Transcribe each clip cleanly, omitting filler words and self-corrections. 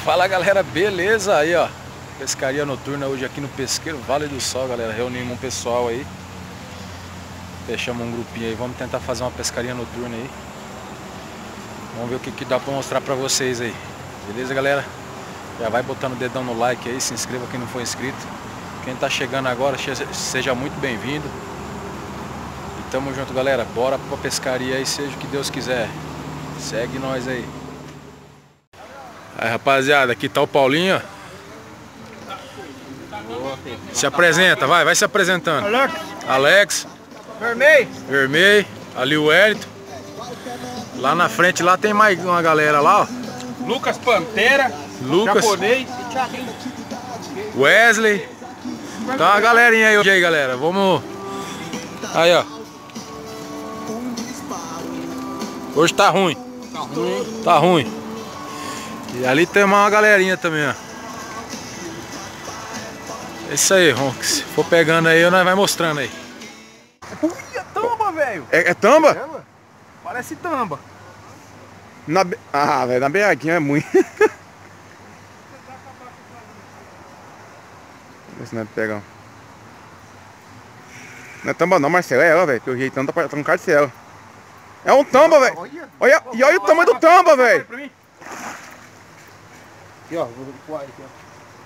Fala galera, beleza? Aí ó, pescaria noturna hoje aqui no Pesqueiro Vale do Sol, galera. Reunimos um pessoal aí, fechamos um grupinho aí, vamos tentar fazer uma pescaria noturna aí. Vamos ver o que dá pra mostrar pra vocês aí. Beleza, galera? Já vai botando o dedão no like aí, se inscreva quem não for inscrito. Quem tá chegando agora, seja muito bem-vindo. E tamo junto, galera. Bora pra pescaria aí, seja o que Deus quiser. Segue nós aí. Aí, rapaziada, aqui tá o Paulinho, ó. Se apresenta, vai se apresentando. Alex. Vermelho. Ali o Wellington. Lá na frente, lá tem mais uma galera lá, ó. Lucas Pantera. Japonês. Wesley. Tá uma galerinha aí hoje aí, galera. Vamos. Aí, ó. Hoje tá ruim. Tá ruim. E ali tem uma galerinha também, ó. É isso aí, Ronk. Se for pegando aí, nós vai mostrando aí. É tamba, velho. É tamba? Parece tamba. Ah, velho, na beiradinha é muito. Vamos ver se nós pegamos. Não é tamba não, Marcelo. É ela, velho. Pelo jeitão tá com cara de céu. É um tamba, velho. Olha o tamanho do tamba, velho. Aqui, ó. Vou voar aqui, ó.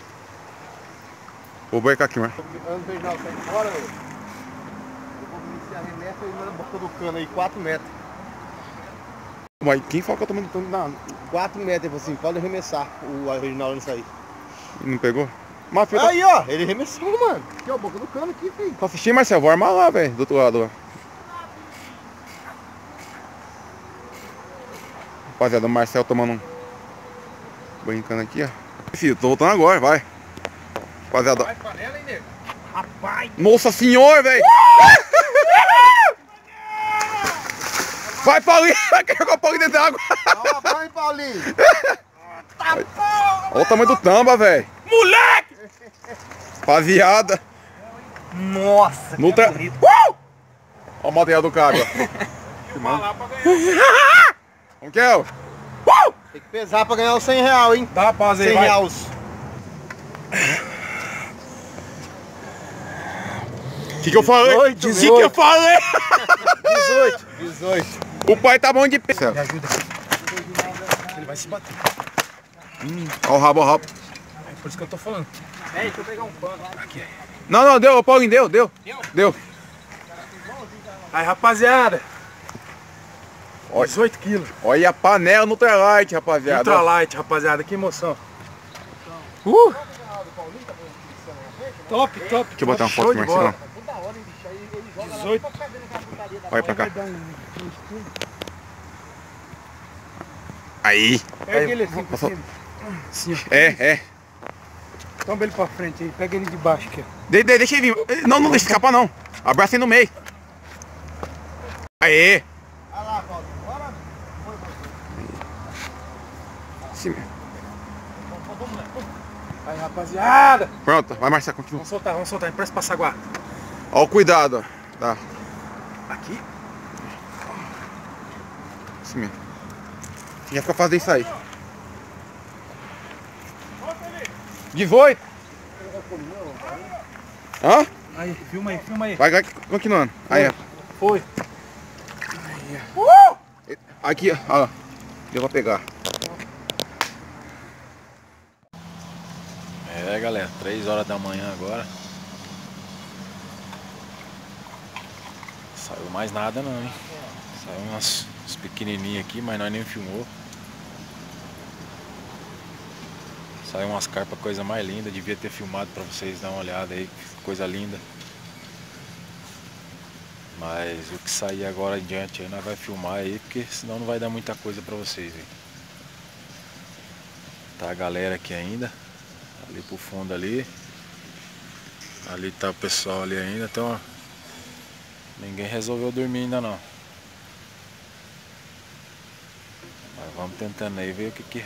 Vou brecar aqui, mano. Antes do Reginaldo sair fora, velho. Eu vou iniciar a remessa e na boca do cano aí, 4 metros. Mas quem falou que eu tô mandando tanto na... 4 metros, ele falou assim, pode arremessar o Reginaldo não sair. Não pegou? Mas aí, ó, ele arremessou, mano. Aqui, ó, boca do cano aqui, filho. Tô assistindo, Marcelo. Vou armar lá, velho, do outro lado, ó. Rapaziada, o Marcelo tomando um... brincando aqui, ó. Filho, tô voltando agora, vai. Rapaziada. Vai panela, hein, nego? Rapaz! Nossa senhora, velho! Vai, Paulinho! Vai jogar o Paulinho dentro da água! Vai, Paulinho! Tá bom! Olha o tamanho do tamba, velho! Moleque! Rapaziada! Nossa, no que bonito! Olha o material do cara, ó. Como que é, ó? Tem que pesar pra ganhar os 100 real, hein? Tá, rapaz, aí, 100 vai. reais. Que eu falei? 18, que eu falei? 18. O pai tá bom de pé. Me ajuda aqui. Ele vai se bater. Ó o rabo, ó o rabo. É por isso que eu tô falando. Deixa eu pegar um pano. Aqui. Não, deu, Paulinho, deu. Aí, rapaziada. 18 quilos. Olha a panela no ultralight, rapaziada. Ultralight, rapaziada, que emoção. Top. Deixa eu botar uma foto aqui, Marcelo. 18. Olha pra cá. Aí. Pega ele assim, por cima. É. Toma ele pra frente aí, pega ele de baixo aqui. Deixa ele vir. Não deixa escapar não. Abraça ele no meio. Aê. Olha lá, Paulo. Bora. Sim. Aí, rapaziada. Pronto, vai Marcelo, continua. Vamos soltar, empresta pra saguar. Ó o cuidado, ó. Tá. Aqui? Assim mesmo. Já fica fácil isso aí. 18. Hã? Aí, filma aí. Vai continuando. Aí, ó. Foi. Aqui, ó. Deu pra pegar. É, galera, 3 horas da manhã agora. Saiu mais nada não, hein? Saiu uns pequenininhos aqui, mas nós nem filmou. Saiu umas carpas, coisa mais linda. Devia ter filmado pra vocês dar uma olhada aí, coisa linda. Mas o que sair agora adiante aí nós vai filmar aí, porque senão não vai dar muita coisa pra vocês aí. Tá a galera aqui ainda. Ali pro fundo ali. Ali tá o pessoal ali ainda, então ninguém resolveu dormir ainda não. Mas vamos tentando aí ver o que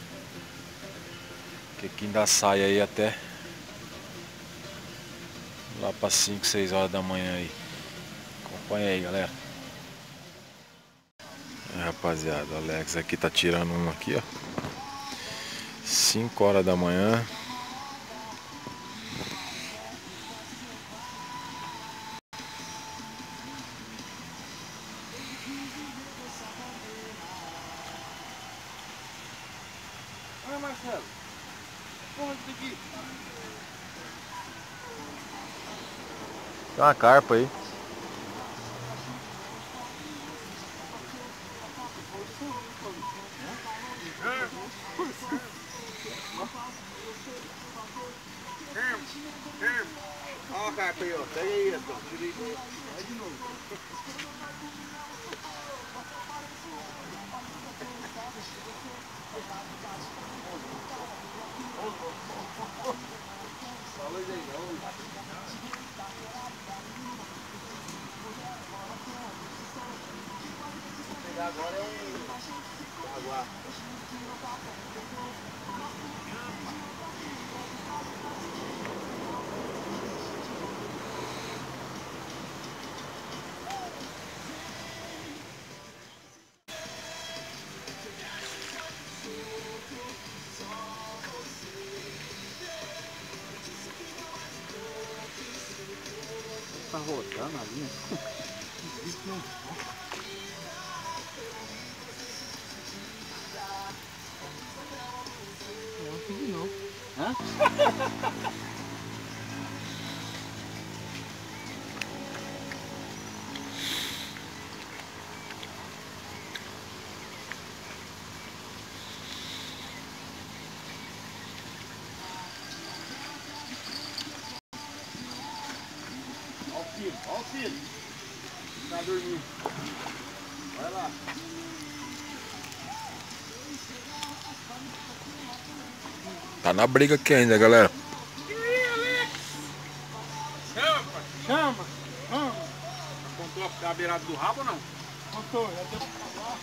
ainda sai aí até lá para 5, 6 horas da manhã aí. Acompanha aí, galera. Rapaziada, o Alex aqui tá tirando um aqui, ó. 5 horas da manhã. Olha, Marcelo. Porra, isso aqui. Tem uma carpa aí. Olha a carpa aí, ó. Pega aí, ó. Tirei. Vai de novo. Fala aí, não. Vou pegar agora é um água. Tá rodando a linha. Não pedi não. Hã? Olha o filho. Tá dormindo. Vai lá. Tá na briga aqui ainda, galera. Chama. Apontou a beirada do rabo ou não? Apontou, já deu.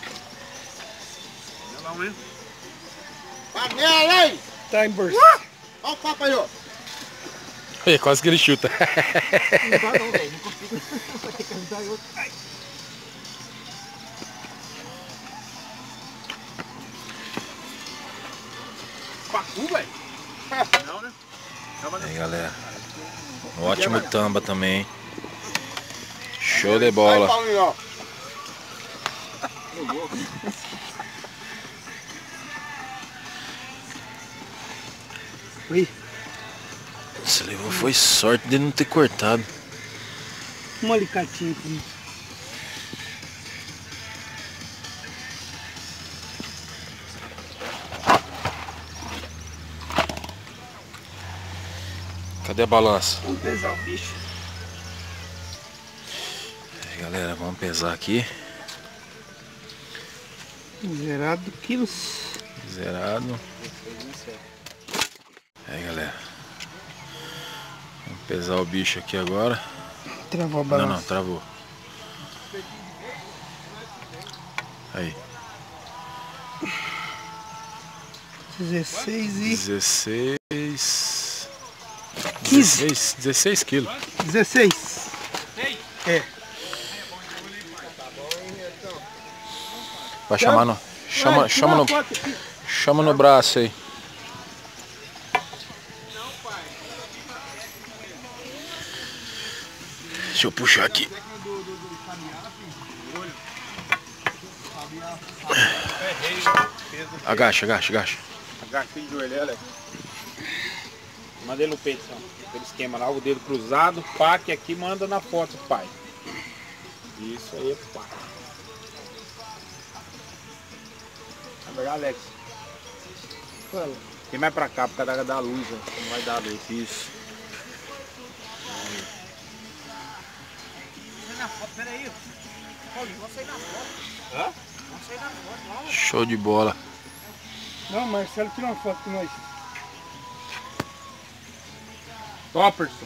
Olha lá, hein? Panela aí! Tá em bolsa. Olha o papo aí, ó. Aí, quase que ele chuta. Não dá não, velho. Não consigo. Vai ter que ajudar em outro. Pacu, velho? Não, né? Aí, galera. Um ótimo tamba também, hein? Show de bola. Ui. Você levou foi sorte de não ter cortado. Um alicatinho aqui. Cadê a balança? Vamos pesar o bicho. Aí, galera, vamos pesar aqui. Zerado quilos. Zerado. Aí, galera. Vamos pesar o bicho aqui agora. Travou a balança. Não, travou. Aí. 16 16 quilos. 16. É. Vai chamar no... Chama no braço aí. Deixa eu puxar aqui. Agacha. Agacha de joelho, Alex. Manda ele no peito, só. Aquele esquema lá, o dedo cruzado, pá, que aqui manda na foto, pai. Isso aí, pá. Vai pegar, Alex. Fala. Tem mais pra cá, por causa da luz, ó. Não vai dar luz. Isso. Na foto, peraí. Vou sair na foto. Hã? Vou sair na foto. Show de bola. Não, Marcelo tirou uma foto com nós. Topperson.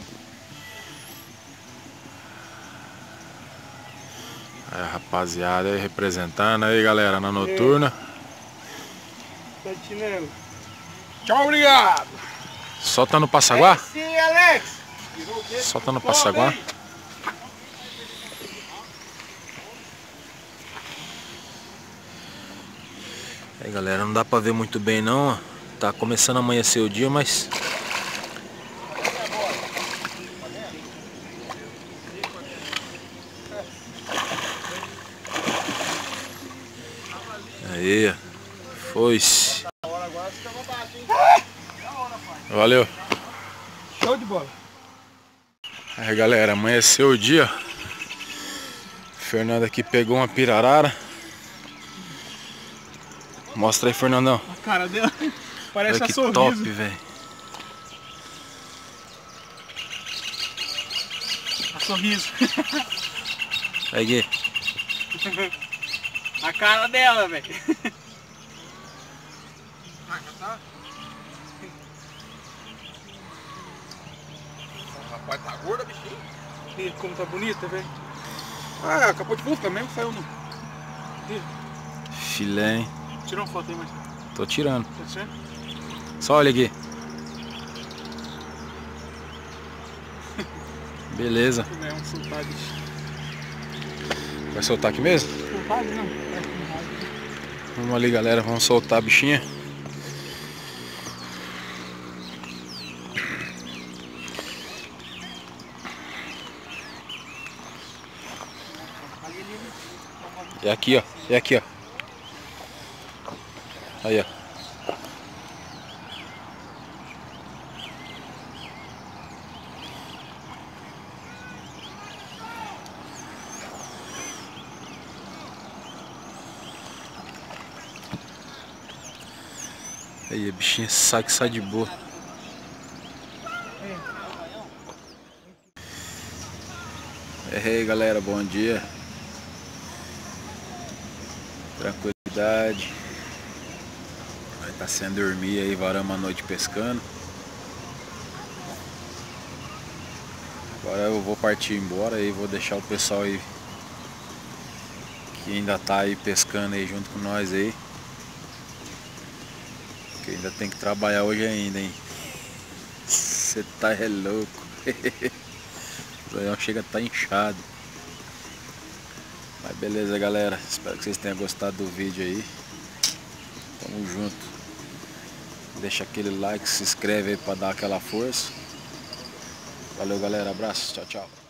Aí, rapaziada aí representando aí, galera, na noturna. Tá de chinelo. Tchau, obrigado. Só tá no Passaguá? Sim, Alex. Só tá no Passaguá? Aí, galera, não dá pra ver muito bem não, ó. Tá começando a amanhecer o dia, mas... Aí, foi-se. Valeu. Show de bola. Aí galera, amanheceu o dia. Fernando aqui pegou uma pirarara. Mostra aí, Fernandão. A cara dela parece olha a que sorriso. top, velho. A sorriso. Peguei. A cara dela, velho. Rapaz, tá gorda, bichinho. E como tá bonita, velho. Ah, acabou de busca mesmo, saiu no... Filé, hein? Tirou uma foto aí, mas... Tô tirando. Tá certo? Só olha aqui. Beleza. É um soldado. Vai soltar aqui mesmo? Soldado não. Vamos ali, galera. Vamos soltar a bichinha. É aqui, ó. É aqui, ó. Aí, ó. Aí, a bichinha sai que sai de boa. Aí, galera, bom dia. Tranquilidade. Vai tá sem dormir aí, varamos a noite pescando. Agora eu vou partir embora e vou deixar o pessoal aí que ainda tá aí pescando aí junto com nós aí. Que ainda tem que trabalhar hoje ainda, hein? Você tá louco. O zoião chega a tá inchado. Mas beleza, galera. Espero que vocês tenham gostado do vídeo aí. Tamo junto. Deixa aquele like, se inscreve aí pra dar aquela força. Valeu, galera. Abraço. Tchau, tchau.